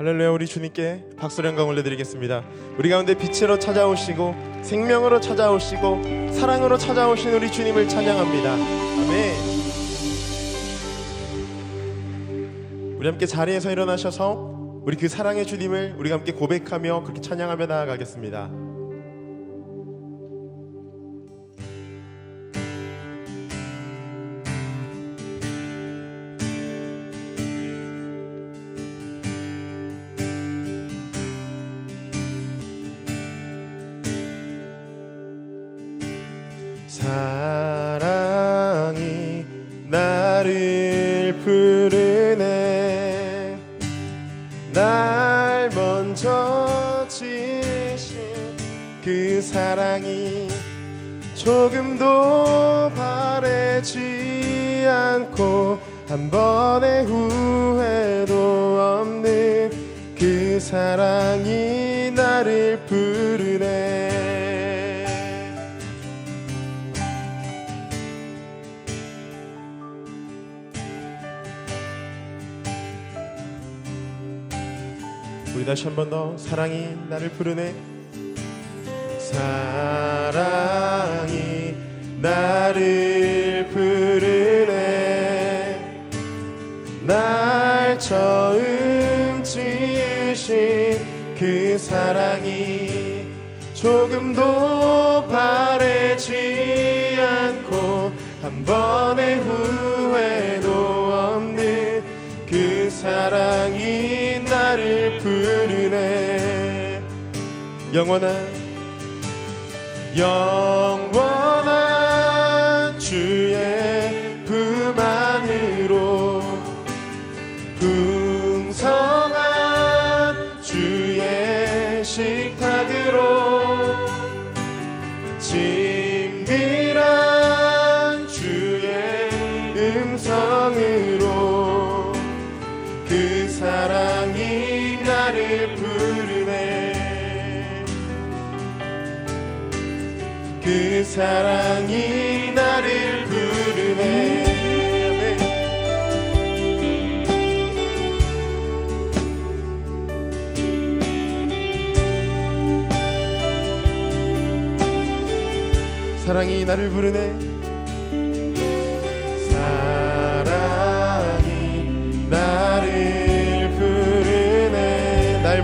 할렐루야. 우리 주님께 박수를 영광 올려드리겠습니다. 우리 가운데 빛으로 찾아오시고 생명으로 찾아오시고 사랑으로 찾아오신 우리 주님을 찬양합니다. 아멘. 우리 함께 자리에서 일어나셔서 우리 그 사랑의 주님을 우리가 함께 고백하며 그렇게 찬양하며 나아가겠습니다. 사랑이 나를 부르네. 날 먼저 지으신 그 사랑이 조금도 바래지 않고 한 번의 후회도 없는 그 사랑이 나를 부르네. 우리 다시 한 번 더. 사랑이 나를 부르네. 사랑이 나를 부르네. 날 처음 지으신 그 사랑이 조금도 바래지 않고 한 번의 후회도 없는 그 사랑이 나를 부르네. 영원한 주의 품 안으로 풍성한 주의 식탁으로 친밀한 주의 음성으로 그 사랑이 나를 부르네. 그 사랑이 나를 부르네. 사랑이 나를 부르네. 사랑이 나를 부르네. 날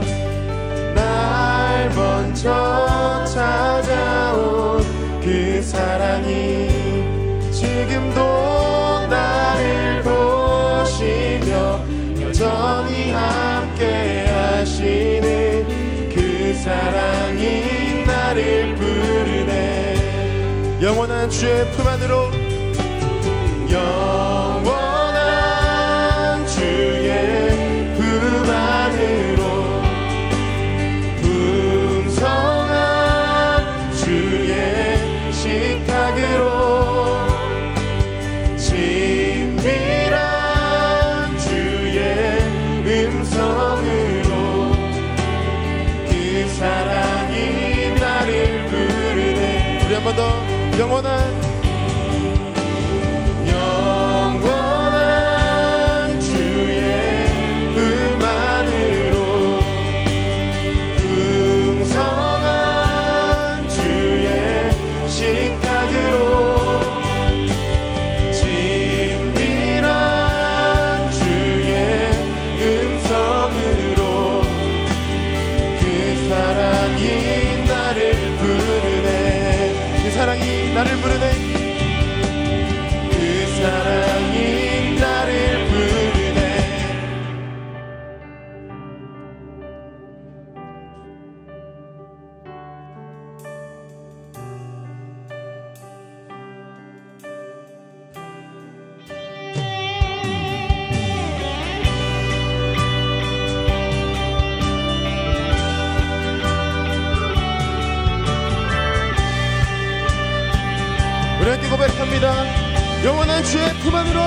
먼저 찾아온 그 사랑이 지금도 나를 보시며 여전히 함께 하시는 그 사랑이 나를 부르네. 영원한 주의 품 안으로 영원한 주의 품 안으로 풍성한 주의 식탁으로 친밀한 주의 음성으로 그 사랑이 나를 부르네. 우리 한 번 더. 영원한 주의 품 안으로 풍성한 주의 식탁으로 친밀한 주의 음성으로 그 사랑이 나를 부르네. 그 사랑이 나를 부르네. 그 사랑이 나를 부르네. 우리 함께 고백합니다. 영원한 주의 품 안으로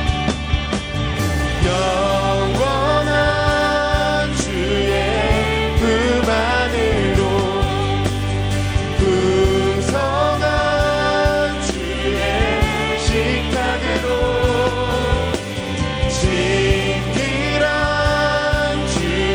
영원한 주의 품 안으로 풍성한 주의 식탁으로 친밀한 주의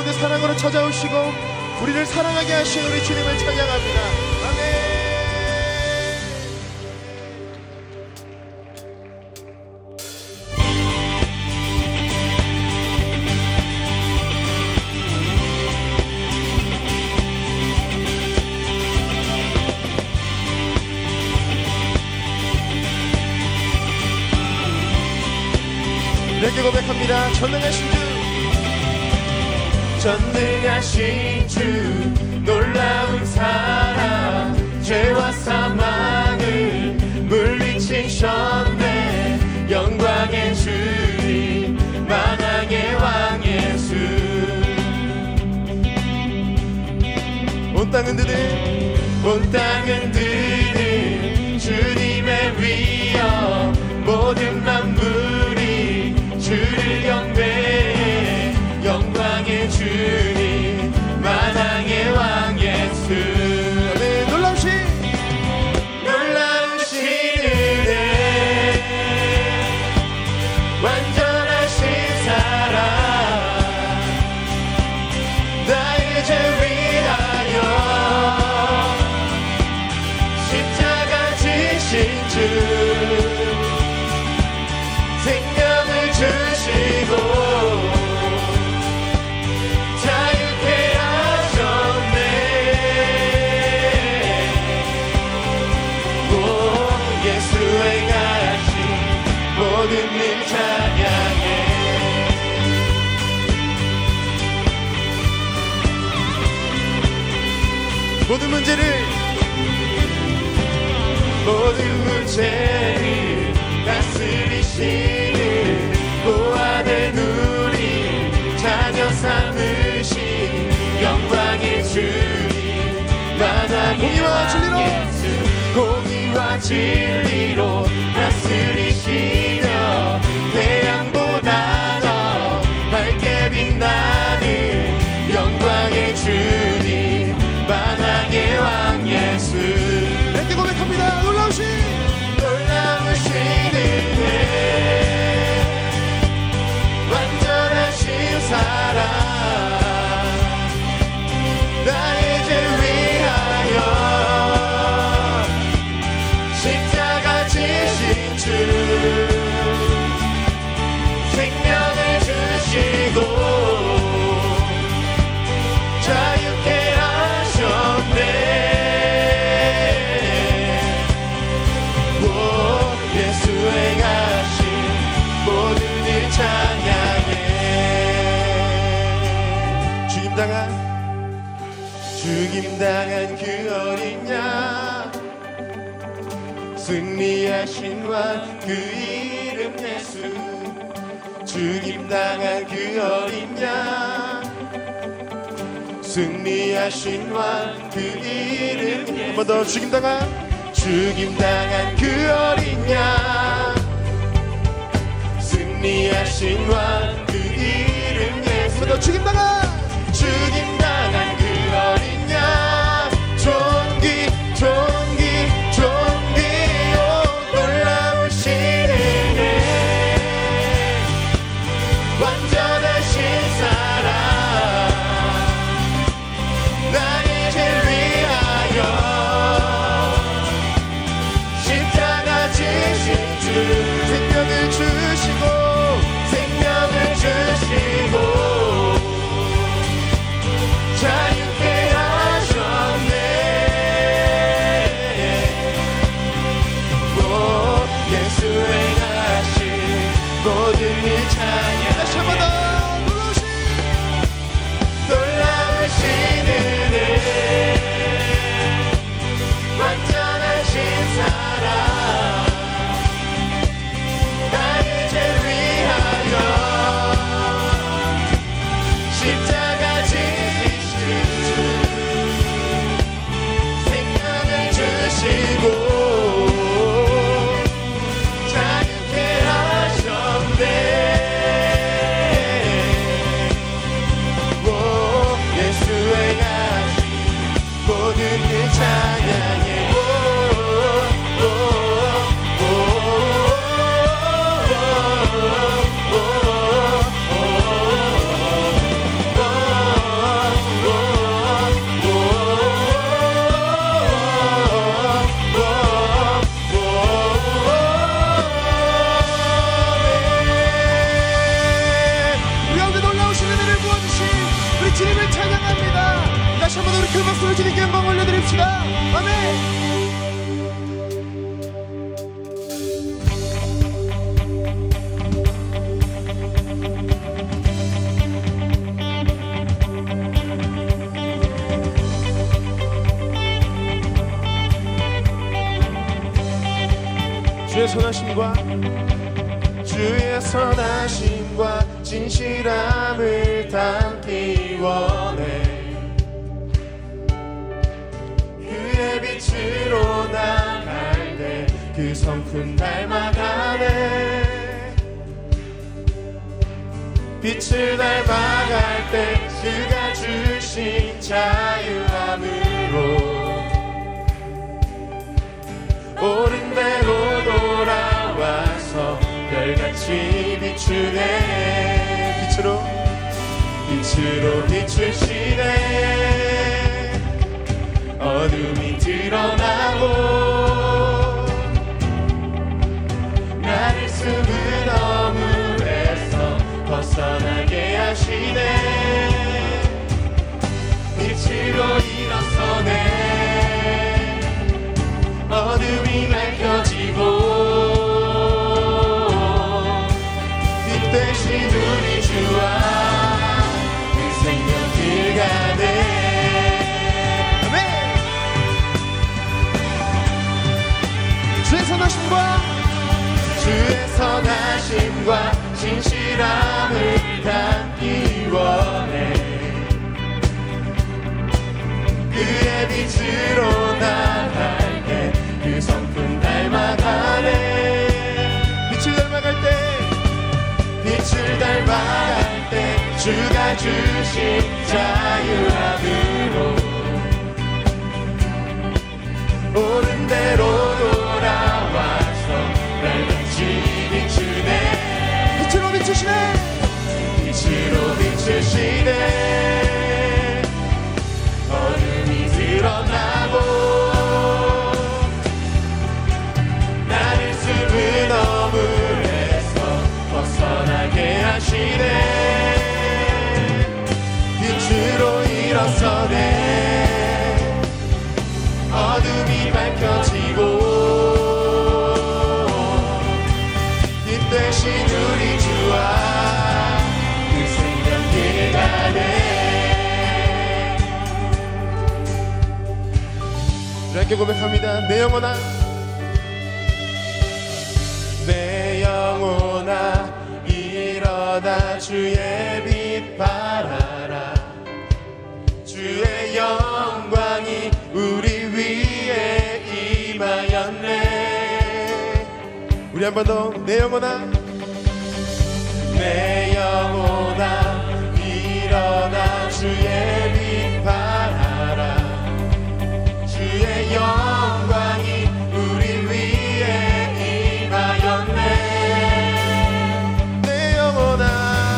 가운데 사랑으로 찾아오시고 우리를 사랑하게 하신 우리 주님을 찬양합니다. 아멘. 이렇게 고백합니다. 전능하신 주, 전능하신 주, 놀라운 사랑, 죄와 사망을 물리치셨네. 영광의 주님, 만왕의 왕 예수. 온 땅 흔드는 주님의 위엄, 모든 만물이 주를 경배해. 영광의 주님, 만왕의 왕 예수. 네, 놀라우신 은혜, 완전하신 사랑, 나의 죄 위하여 십자가 지신 주, 생명을 주시고 자유케 하셨네. 오, 예수 행하신 모든 일 찬양해. 모든 문제를 다스리시는 보아된 우리 자녀 삼으신 영광의 주님, 만왕의 왕 예수. 공의와 진리로 다스리시며 태양보다 더 밝게 빛나는 영광의 주님, 만왕의 왕 예수. 이렇게 고백합니다. 놀라우신 은혜, 완전하신 사랑, 나의 죄 위하여 십자가 지신 주, 생명을 주시고 자유케 하셨네. 예수 행하신 모든 일 찬양해. 죽임당한 그 어린 양, 승리하신 왕 그 이름 예수. 죽임당한 그 어린 양, 승리하신 왕 그 이름. 한 번 더. 죽임당한 그 어린 양, 승리하신 왕 그 이름 예수. 한 번 더. 죽임당한 그 어린 양, 존귀 오 놀라우신 은혜, 완전하신 사랑, 나의 죄 위하여 십자가 지신 주, 생명을 주시고 자유케 하셨네. 오, 예수 행하신 모든 일 찬양. 다시 한 번 더. 놀라우신 은혜, 완전하신 사랑, 나의 죄 위하여 십자가 지신 주, 생명을 주시고 자유케 하셨네. 오, 예수 행하신 모든 일 찬양해. 주님을 찬양합니다. 다시 한번 우리 큰 박수로 주님께 영광 올려드립시다. 아멘. 주의 선하심과 주의 선하심과 진실함을 담기 원해. 그의 빛으로 나갈 때 그 성품 닮아가네. 빛을 닮아갈 때 그가 주신 자유함으로 옳은 대로 돌아와서 별같이 비추네. 빛으로 비추시네. 어둠이 드러나고 나를 숨은 어물에서 벗어나게 하시네. 빛으로 일어서네. 어둠이 밝혀지고 빛 대신 우리 주와 그 생명 길 가네. 아멘. 주의 선하심과 진실함을 담기 원해. 그의 빛으로 나갈 때 그 성품 닮아가네. 빛을 닮아갈 때 주가 주신 자유함으로 옳은 대로 돌아와서 별같이 비추네. 빛으로 비추시네. 어둠이 드러나고 나를 숨은 어물에서 벗어나게 하시네. 빛으로 일어서네. 어둠이 밝혀지고 빛 대신 우리 주와 그 생명 길 가네. 이렇게 고백합니다. 내 영혼아, 내 영혼아 일어나 주의 빛 발하라. 주의 영광이 우리 위에 임하였네. 우리 한 번 더. 내 영혼아, 내 영혼아 일어나 주의 빛 발하라. 주의 영광이 우리 위에 임하였네. 내 영혼아,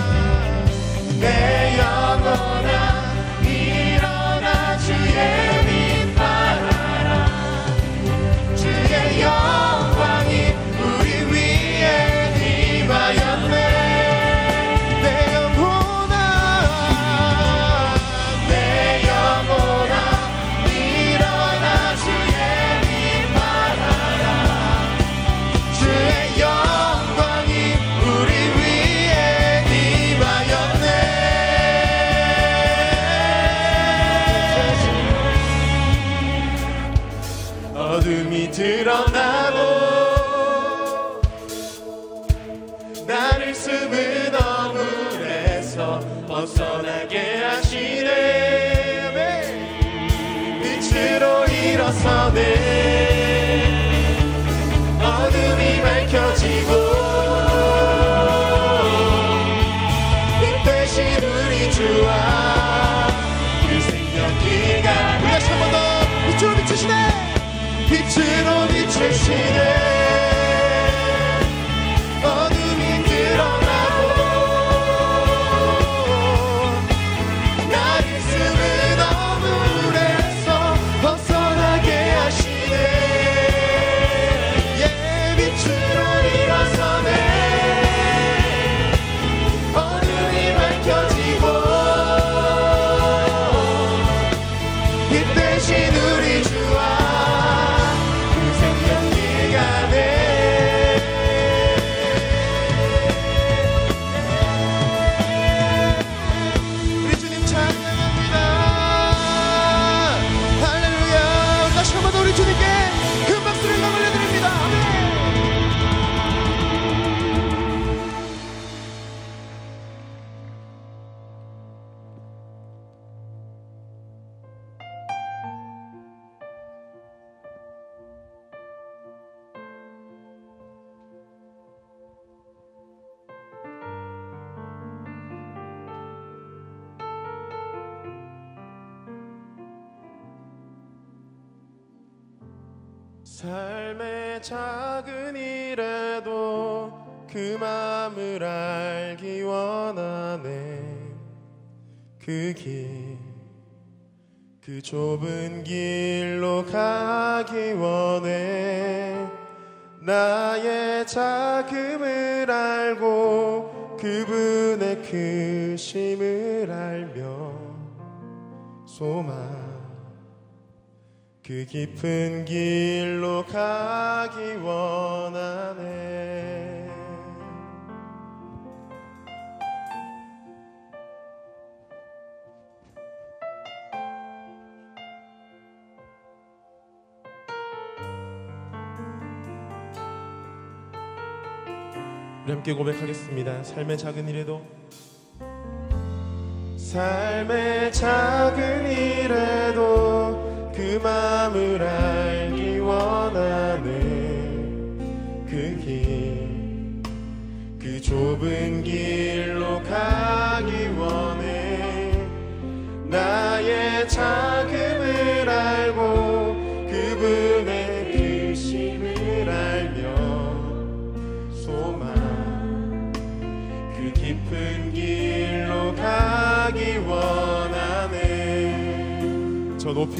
내 영혼아 일어나 주의 빛 발하라. 주의 영광이 우리 위에 임하였네. 내 영혼아, 내 영혼아 일어나 주의 빛 발하라. 주의 영광이 우리 위에 임하였네. 어둠이 드러나고 나를 숨은 어물에서 벗어나게 하시네. 빛으로 일어서네. 어둠이 밝혀지고 빛 대신 우리 주와 그 생명 길 가네. 우리 다시 한 번 더. 빛으로 비추시네. 빛으로 비추시네. 어둠이 드러나고 나를 숨은 어물에서 벗어나게 하시네. 예, 빛으로 일어서네. 어둠이 밝혀지고 삶의 작은 일에도 그 마음을 알기 원하네. 그 길, 그 좁은 길로 가기 원해. 나의 작음을 알고 그분의 크심을 알며 소망, 그 깊은 길로 가기 원하네. 우리 함께 고백하겠습니다. 삶의 작은 일에도, 삶의 작은 일에도 그 마음을 알기 원하네. 그 길, 그 좁은 길로 가기 원해. 나의 작음을 알고 그분의 크심을 알며 소망, 그 깊은 길로 가기 원하네. 저 높이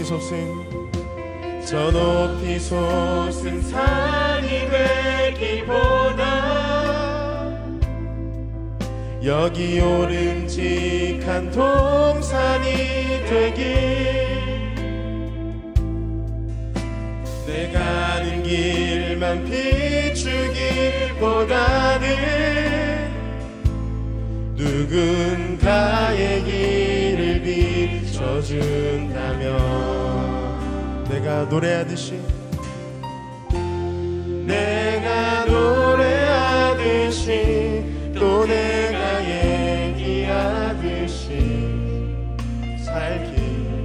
솟은 산이 되기보다 여기 오름직한 동산이 되길. 내 가는 길만 비추기보다는 누군가의 길을 비춰준다면, 내가 노래하듯이 또 내가 얘기하듯이 살기,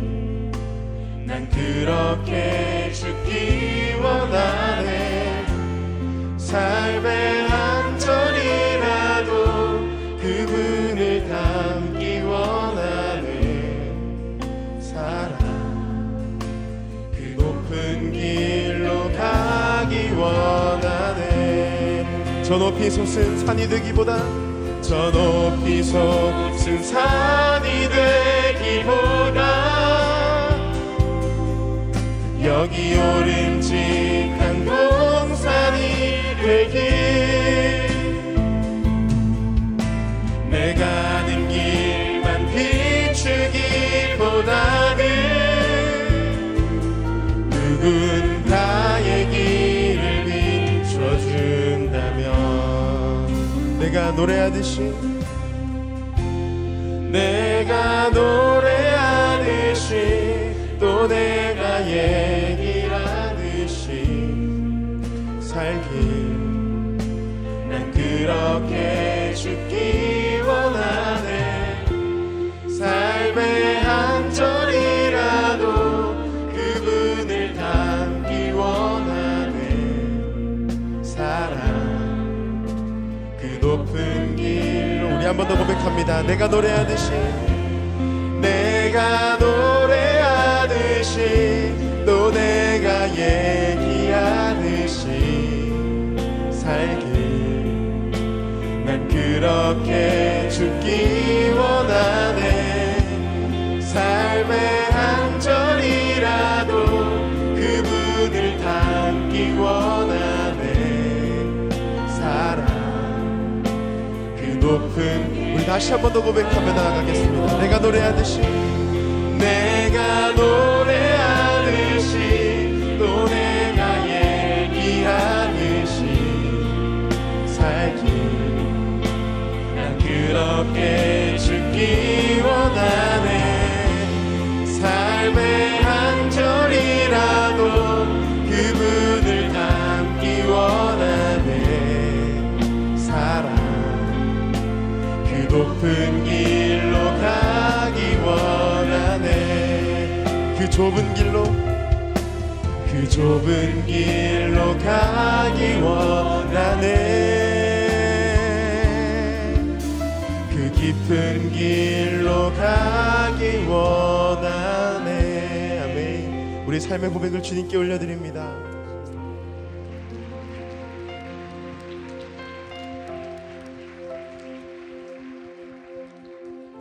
난 그렇게 죽기 원하네. 삶의 한 절이라도 그분을 닮기 원하네. 사랑, 그 높은 길로 가기 원하네. 저 높이 솟은 산이 되기보다, 저 높이 솟은 산이 되기보다 여기 오름직한 동산이 되길. 내 가는 길만 비추기보다는 누군가의 길을 비춰준다면, 내가 노래하듯이 또 내가 얘기하듯이 살기, 난 그렇게 죽기 원하네. 삶의 한 절이라도 그분을 닮기 원하네. 사랑, 그 높은 길. 우리 한 번 더 고백합니다. 내가 노래하듯이 또 내가 얘기하듯이 살길, 난 그렇게 죽기 원하네. 삶의 한 절이라도 그분을 닮기 원하네. 사랑, 그 높은. 우리 다시 한 번 더 고백하며 나아가겠습니다. 내가 노래하듯이 또 내가 얘기하듯이 살기, 난 그렇게 죽기 원하네. 삶의 한 절이라도 그분을 닮기 원하네. 사랑, 그 높은 길로 가기 원하네. 그 좁은 길로 가기 원하네. 그 깊은 길로 가기 원하네. 아멘. 우리 삶의 고백을 주님께 올려드립니다.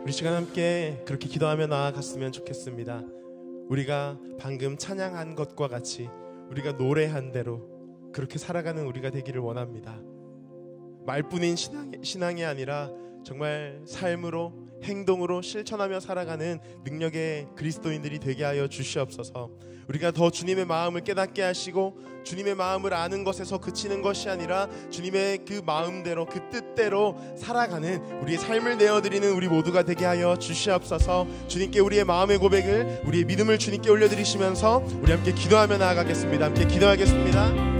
우리 시간 함께 그렇게 기도하며 나아갔으면 좋겠습니다. 우리가 방금 찬양한 것과 같이 우리가 노래한 대로 그렇게 살아가는 우리가 되기를 원합니다. 말뿐인 신앙이 아니라 정말 삶으로, 행동으로 실천하며 살아가는 능력의 그리스도인들이 되게 하여 주시옵소서. 우리가 더 주님의 마음을 깨닫게 하시고 주님의 마음을 아는 것에서 그치는 것이 아니라 주님의 그 마음대로, 그 뜻대로 살아가는 우리의 삶을 내어드리는 우리 모두가 되게 하여 주시옵소서. 주님께 우리의 마음의 고백을, 우리의 믿음을 주님께 올려드리시면서 우리 함께 기도하며 나아가겠습니다. 함께 기도하겠습니다.